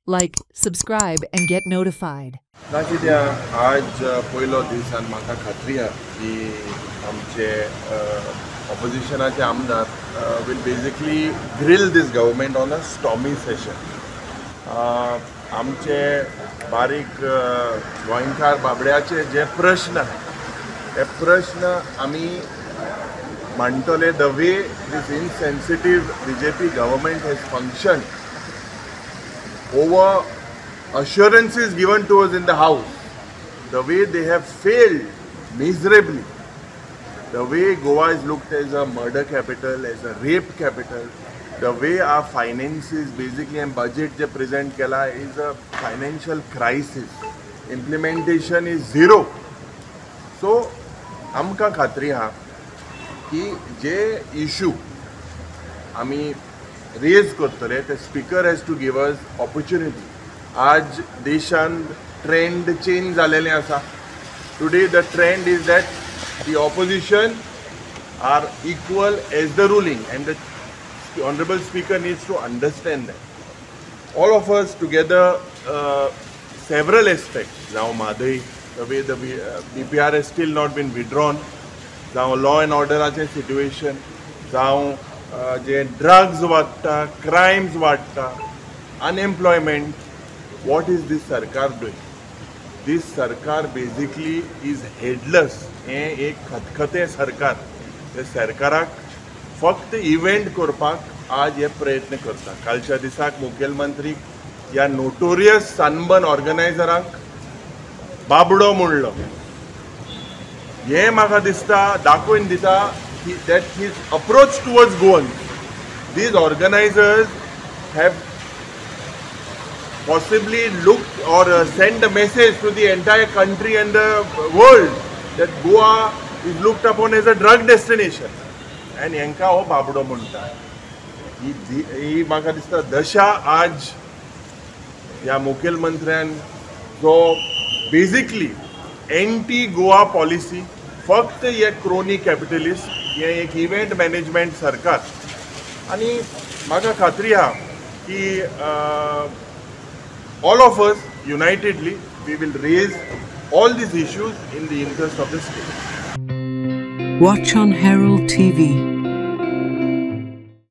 Like, subscribe, and get notified. ना कित्याक आज पयलो दीस आनी म्हाका खात्री आहा की आमचे ऑपोजिशनाचे आमदार will basically grill this government on a stormy session. आमचे बारीक गोंयकार बाबड्याचे जे प्रश्न हे प्रश्न आमी मांडटले. The way this insensitive BJP government has function over assurances given to us in the house, the way they have failed miserably, the way Goa is looked as a murder capital, as a rape capital, the way our finances basically and budget je present kela is a financial crisis. Implementation is zero. So amka khatri ha ki je issue ami raise करतले ते speaker has to give us opportunity. आज देशान trend change जालेलें आसा. Today the trend is that the opposition are equal as the ruling and the honourable speaker needs to understand that. All of us together several aspects जावं Mhadei the way the BPR has still not been withdrawn, जावं law and ऑर्डराचें situation, जावं जे drugs वाडटा, crimes वाडटा, unemployment. What is these sarkar doing? दीस सरकार basically is headless. हें एक खतखतें सरकार. त्या सरकाराक फक्त इव्हेंट करपाक आज हे प्रयत्न करता. कालच्या दिसाक मुखेलमंत्रीक ह्या नोटोरियस सनबर्न ऑर्गनायझरांक बाबडो म्हणलो. हें म्हाका दिसता दाखोवन दिता that his approach towards Goans, these organizers have possibly looked or sent a message to the entire country and the world that Goa is looked upon as a drug destination. And यांका हो बाबडो म्हणटा. ही म्हाका दिसता दशा आज ह्या मुखेलमंत्र्यान जो basically anti Goa policy, फक्त हे क्रोनी कॅपिटलिस्ट, हे एक इव्हेंट मॅनेजमेंट सरकार. आणि म्हाका खात्री आहा की all of us unitedly we will raise all these issues in the interest of the state. Watch on Herald TV.